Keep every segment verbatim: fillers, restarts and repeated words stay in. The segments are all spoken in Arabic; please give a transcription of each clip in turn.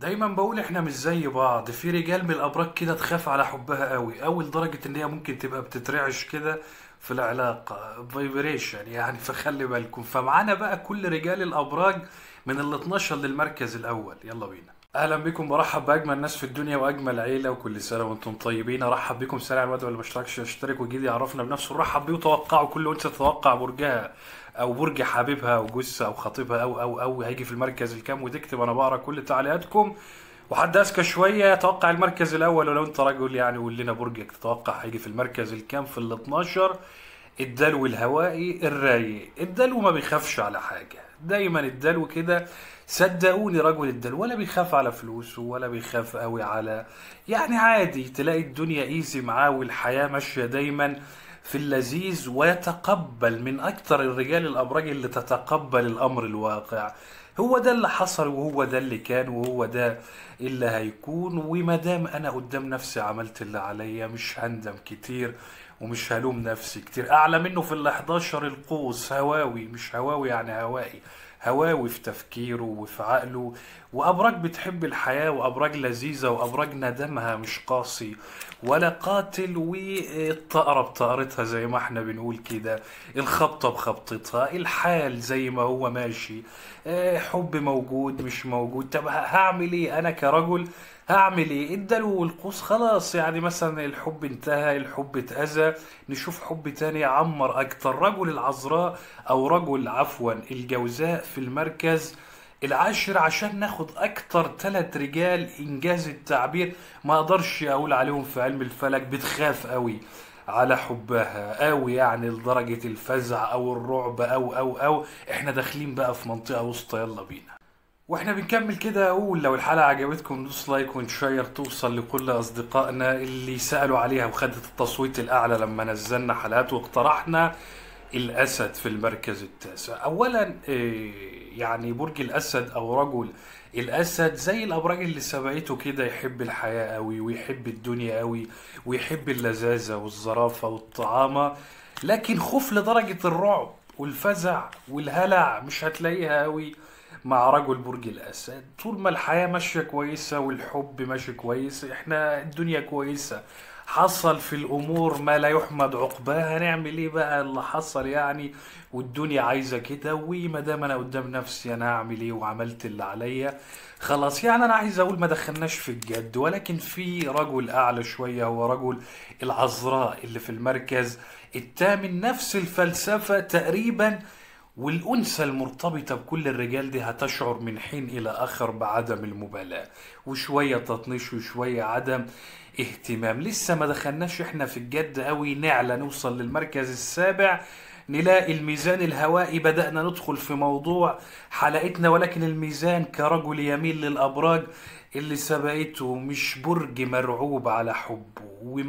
دايما بقول احنا مش زي بعض. في رجال من الابراج كده تخاف على حبها قوي قوي لدرجة ان هي ممكن تبقى بتترعش كده في العلاقة فايبريشن يعني. فخلي بالكم. فمعانا بقى كل رجال الابراج من ال اتناشر للمركز الاول. يلا بينا. اهلا بكم، برحب باجمل ناس في الدنيا واجمل عيله، وكل سنه وانتم طيبين. ارحب بكم سريع الواد اللي ما اشتركش يشترك ويجي يعرفنا بنفسه. نرحب بيه وتوقعوا كل انثى تتوقع برجها او برج حبيبها او جوزها او خطيبها او او او هيجي في المركز الكام، وتكتب انا بقرا كل تعليقاتكم. وحد اذكى شويه يتوقع المركز الاول، ولو انت رجل يعني قول لنا برجك تتوقع هيجي في المركز الكام في ال اتناشر. الدلو الهوائي الرايق. الدلو ما بيخافش على حاجة، دايما الدلو كده. صدقوني رجل الدلو ولا بيخاف على فلوسه ولا بيخاف قوي على، يعني عادي تلاقي الدنيا ايزي معاه والحياة ماشية دايما في اللذيذ. ويتقبل من اكتر الرجال الابراج اللي تتقبل الامر الواقع. هو ده اللي حصل وهو ده اللي كان وهو ده اللي هيكون. وما دام انا قدام نفسي عملت اللي عليا مش هندم كتير ومش هلوم نفسي كتير. اعلى منه في ال حداشر القوس هواوي، مش هواوي يعني هوائي، هواوي في تفكيره وفي عقله. وابراج بتحب الحياة وابراج لذيذة وابراج ندمها مش قاسي ولا قاتل. والطقرة بطقرتها زي ما احنا بنقول كده، الخبطة بخبطتها، الحال زي ما هو ماشي. آه، حب موجود مش موجود. طب هعمل ايه انا كرجل؟ هعمل ايه؟ الدلو والقوس خلاص، يعني مثلا الحب انتهى، الحب اتأذى، نشوف حب تاني يعمر اكتر. رجل العذراء او رجل عفوا الجوزاء في المركز العاشر، عشان ناخد اكتر ثلاث رجال انجاز التعبير ما اقدرش اقول عليهم في علم الفلك بتخاف قوي على حبها قوي، يعني لدرجة الفزع او الرعب او او او احنا داخلين بقى في منطقة وسطى. يلا بينا. واحنا بنكمل كده اقول لو الحلقة عجبتكم دوس لايك ونشير توصل لكل اصدقائنا اللي سألوا عليها وخدت التصويت الاعلى لما نزلنا حلقات واقترحنا الاسد في المركز التاسع. اولا إيه يعني برج الاسد او رجل الاسد زي الابراج اللي سبقته كده، يحب الحياة قوي ويحب الدنيا قوي ويحب اللذاذة والظرافة والطعامة، لكن خوف لدرجة الرعب والفزع والهلع مش هتلاقيها قوي مع رجل برج الأسد. طول ما الحياة ماشية كويسة والحب ماشي كويس، احنا الدنيا كويسة. حصل في الأمور ما لا يحمد عقباها، هنعمل ايه بقى اللي حصل يعني؟ والدنيا عايزة كده. وما دام أنا قدام نفسي أنا هعمل ايه وعملت اللي عليا خلاص. يعني أنا عايز أقول ما دخلناش في الجد، ولكن في رجل أعلى شوية هو رجل العذراء اللي في المركز الثامن. نفس الفلسفة تقريبا، والأنثى المرتبطة بكل الرجال دي هتشعر من حين إلى آخر بعدم المبالاة وشوية تطنيش وشوية عدم اهتمام. لسه ما دخلناش احنا في الجد قوي، نعلى نوصل للمركز السابع نلاقي الميزان الهوائي. بدأنا ندخل في موضوع حلقتنا، ولكن الميزان كرجل يميل للأبراج اللي سبقته، مش برج مرعوب على حبه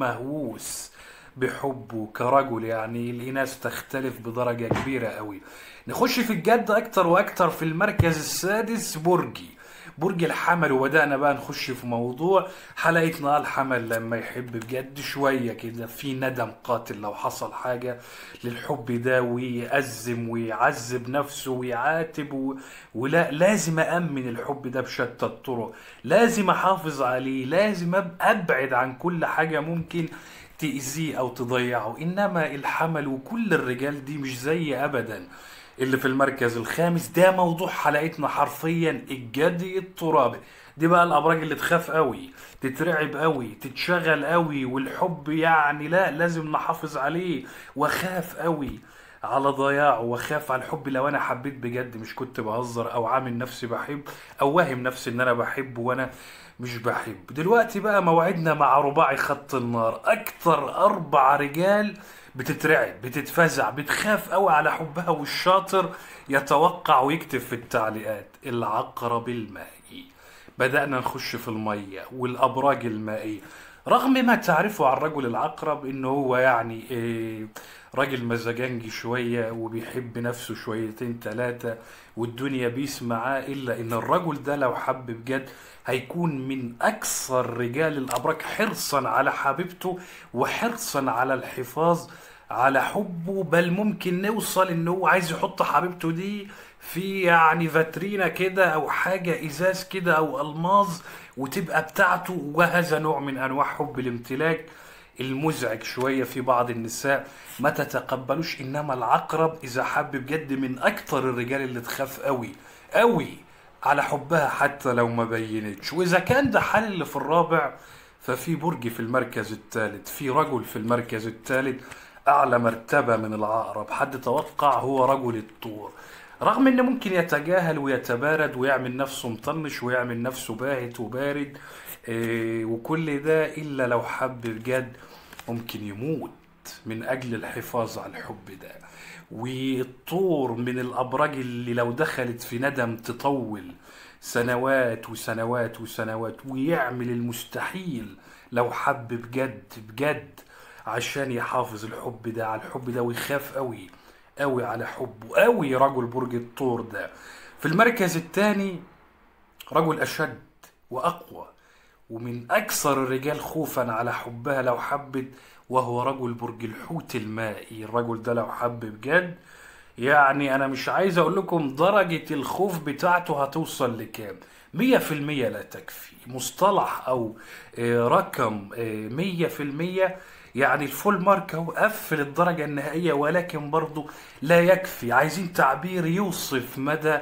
ومهووس بحبه كرجل. يعني الإناث تختلف بدرجة كبيرة قوي. نخش في الجد أكتر وأكتر في المركز السادس برجي برج الحمل. وبدأنا بقى نخش في موضوع حلقتنا الحمل لما يحب بجد شوية كده، في ندم قاتل لو حصل حاجة للحب ده، ويأزم ويعذب نفسه ويعاتب و... ولا لازم أأمن الحب ده بشتى الطرق، لازم أحافظ عليه، لازم أب- أبعد عن كل حاجة ممكن تأذيه أو تضيعه. إنما الحمل وكل الرجال دي مش زي أبدا اللي في المركز الخامس. ده موضوع حلقتنا حرفيا، الجدي الترابي. دي بقى الأبراج اللي تخاف قوي، تترعب قوي، تتشغل قوي، والحب يعني لا لازم نحافظ عليه. وخاف قوي على ضياعه وخاف على الحب. لو انا حبيت بجد مش كنت بهزر او عامل نفسي بحب او واهم نفسي ان انا بحب وانا مش بحب. دلوقتي بقى موعدنا مع رباعي خط النار. اكتر اربع رجال بتترعب بتتفزع بتخاف قوي على حبها، والشاطر يتوقع ويكتب في التعليقات. العقرب المائي. بدأنا نخش في المية والأبراج المائية. رغم ما تعرفه عن رجل العقرب انه هو يعني إيه، راجل مزاجنجي شوية وبيحب نفسه شويتين تلاتة والدنيا بيس معاه، الا ان الرجل ده لو حب بجد هيكون من اكثر رجال الابراج حرصا على حبيبته وحرصا على الحفاظ على حبه، بل ممكن نوصل ان هو عايز يحط حبيبته دي في يعني فاترينا كده او حاجة ازاز كده او الماظ وتبقى بتاعته. وهذا نوع من انواع حب الامتلاك المزعج شوية في بعض النساء، ما تتقبلوش. انما العقرب اذا حب بجد من اكتر الرجال اللي تخاف قوي قوي على حبها حتى لو ما بينتش. واذا كان ده حال اللي في الرابع، ففي برج في المركز الثالث، في رجل في المركز الثالث اعلى مرتبة من العقرب. حد توقع؟ هو رجل الثور. رغم ان ممكن يتجاهل ويتبارد ويعمل نفسه مطنش ويعمل نفسه باهت وبارد إيه وكل ده، الا لو حب بجد ممكن يموت من اجل الحفاظ على الحب ده. والطور من الابراج اللي لو دخلت في ندم تطول سنوات وسنوات وسنوات، ويعمل المستحيل لو حب بجد بجد عشان يحافظ الحب ده على الحب ده، ويخاف قوي قوي على حبه قوي. رجل برج الثور ده في المركز الثاني رجل اشد واقوى ومن اكثر الرجال خوفا على حبها لو حبت، وهو رجل برج الحوت المائي. الرجل ده لو حب بجد، يعني انا مش عايز اقول لكم درجة الخوف بتاعته هتوصل لكام. مية في المية لا تكفي، مصطلح او آه، رقم آه، مية في المية يعني الفول مارك اهو، قفل الدرجة النهائية، ولكن برضو لا يكفي. عايزين تعبير يوصف مدى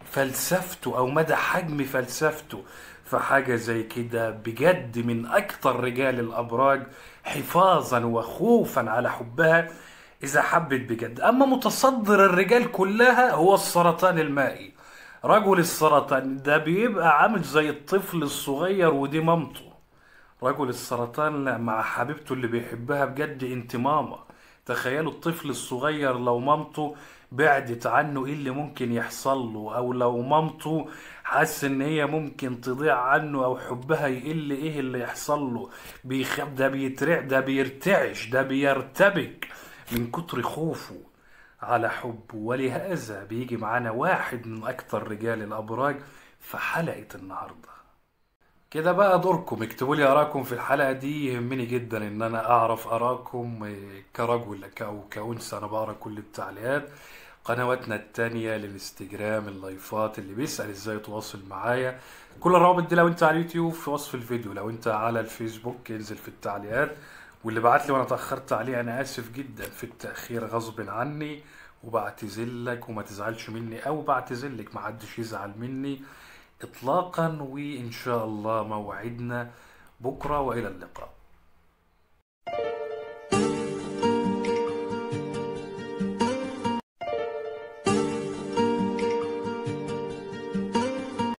فلسفته او مدى حجم فلسفته. فحاجة زي كده بجد من اكتر رجال الابراج حفاظا وخوفا على حبها اذا حبت بجد. اما متصدر الرجال كلها هو السرطان المائي. رجل السرطان ده بيبقى عامل زي الطفل الصغير ودي مامته. رجل السرطان لا، مع حبيبته اللي بيحبها بجد انت ماما. تخيلوا الطفل الصغير لو مامته بعدت عنه ايه اللي ممكن يحصل له، او لو مامته حس ان هي ممكن تضيع عنه او حبها يقل ايه اللي يحصل له. بيخاف، ده بيترع، ده بيرتعش، ده بيرتبك من كتر خوفه على حبه. ولهذا بيجي معانا واحد من اكتر رجال الابراج في حلقة النهارده. كده بقى دوركم، اكتبوا لي اراءكم في الحلقة دي. يهمني جدا ان انا اعرف اراءكم إيه، كرجل او كأنثى. انا بقرا كل التعليقات. قنواتنا التانية الانستجرام اللايفات اللي بيسأل ازاي يتواصل معايا، كل الروابط دي لو انت على اليوتيوب في وصف الفيديو، لو انت على الفيسبوك انزل في التعليقات. واللي بعت لي وانا اتأخرت عليه انا اسف جدا في التأخير غصب عني، وبعتذر لك وما تزعلش مني، او بعتذر لك محدش يزعل مني اطلاقا. وان شاء الله موعدنا بكرة والى اللقاء.